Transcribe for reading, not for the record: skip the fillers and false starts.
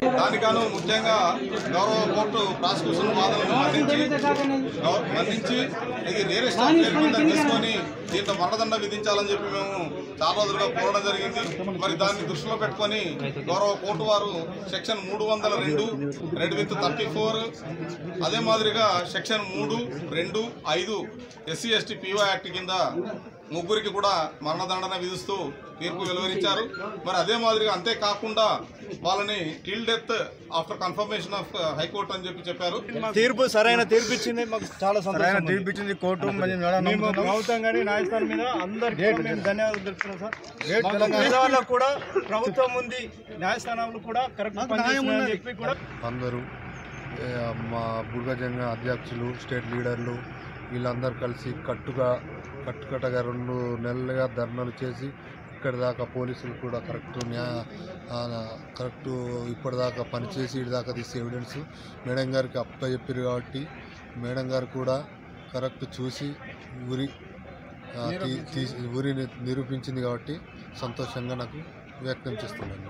దానికాను ముఖ్యంగా గౌరవ court prosecution వాదనలను మన్నించి ఇది నేరెస్ట్ కింద తీసుకొని దీంట్లో మరణదండ విధించాలని చెప్పి మేము చాలా రోజులుగా కోరడం జరిగింది. మరి దాన్ని దృష్టిలో పెట్టుకొని గౌరవ కోర్టు వారు సెక్షన్ 302 రెడ్ విత్ 34 అదే మాదిరిగా section 3, 2, 5 SC ST PO act కింద ముగ్గురికి కూడా మరణదండన విధిస్తూ తీర్పు వెలువరించారు. మరి అదే మాదిరిగా అంతేకాకుండా వాళ్ళని till death after confirmation of high court అని చెప్పారు. తీర్పు సరైన తీర్పు ఇచ్చింది, మాకు చాలా సంతోషం తీర్పు ఇచ్చింది కోర్టు. మేము ప్రభుత్వం కానీ న్యాయస్థానం మీద అందరికీ మేము ధన్యవాదాలు తెలుపుతున్నాం సార్. వాళ్ళకు కూడా ప్రభుత్వం ఉంది, న్యాయస్థానాలు కూడా కరెక్ట్ పనిచేస్తున్నాయని చెప్పి కూడా అందరూ మా బుర్గజంగ అధ్యక్షులు, స్టేట్ లీడర్లు వీళ్ళందరూ కలిసి కట్టుకట్టగా 2 నెలలుగా ధర్నాలు చేసి ఇక్కడి దాకా పోలీసులు కూడా కరెక్ట్ ఇప్పటిదాకా పనిచేసి ఇటుదాకా తీసే ఎవిడెన్స్ మేడం గారికి అప్పచెప్పారు కాబట్టి మేడం గారు కూడా కరెక్ట్ చూసి ఊరిని నిరూపించింది కాబట్టి సంతోషంగా నాకు వ్యక్తం చేస్తున్నాను.